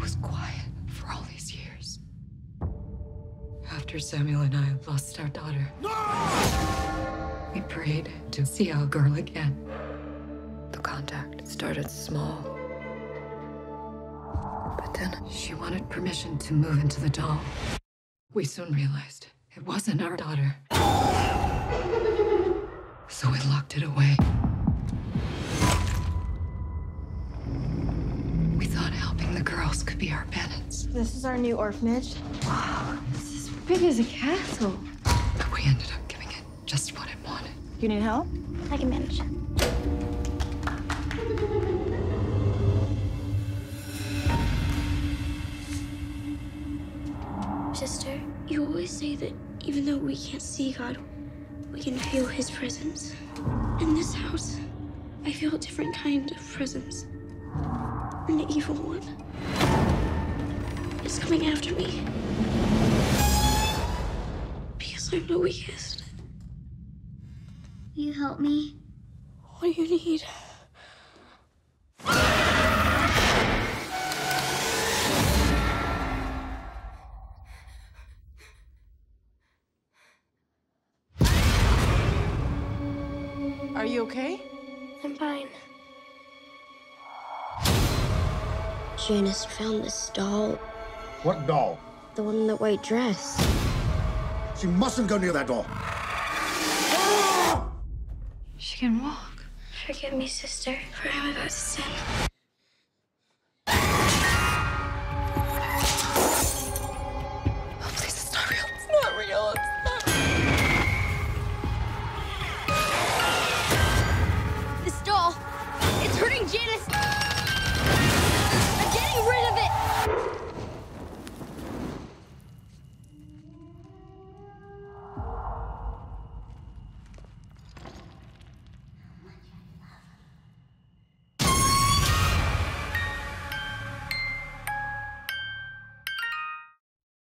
was quiet for all these years. After Samuel and I lost our daughter, we prayed to see our girl again. The contact started small, but then she wanted permission to move into the doll. We soon realized it wasn't our daughter, so we locked it away. We thought helping the girls could be our penance. This is our new orphanage. Wow, this is big as a castle. But we ended up giving it just what it wanted. You need help? I can manage. Sister, you always say that even though we can't see God, we can feel his presence. In this house, I feel a different kind of presence. An evil one. It's coming after me. Because I'm the weakest. Will you help me? What do you need? Are you okay? I'm fine. Janice found this doll. What doll? The one in the white dress. She mustn't go near that doll. She can walk. Forgive me, sister, for I'm about to sin.